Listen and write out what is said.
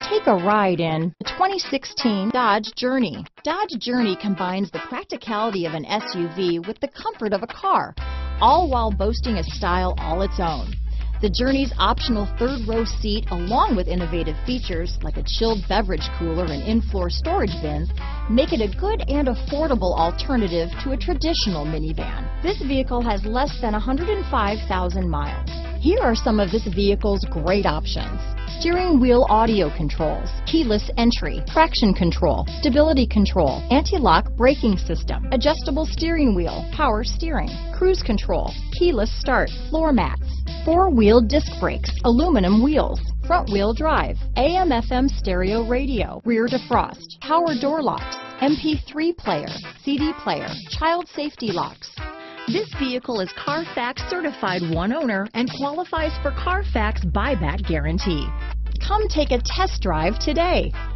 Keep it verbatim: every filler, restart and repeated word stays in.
Take a ride in the twenty sixteen Dodge Journey. Dodge Journey combines the practicality of an S U V with the comfort of a car, all while boasting a style all its own. The Journey's optional third row seat, along with innovative features like a chilled beverage cooler and in-floor storage bins, make it a good and affordable alternative to a traditional minivan. This vehicle has less than one hundred five thousand miles. Here are some of this vehicle's great options: steering wheel audio controls, keyless entry, traction control, stability control, anti-lock braking system, adjustable steering wheel, power steering, cruise control, keyless start, floor mats, four-wheel disc brakes, aluminum wheels, front-wheel drive, A M F M stereo radio, rear defrost, power door locks, M P three player, C D player, child safety locks. This vehicle is Carfax certified one owner and qualifies for Carfax buyback guarantee. Come take a test drive today.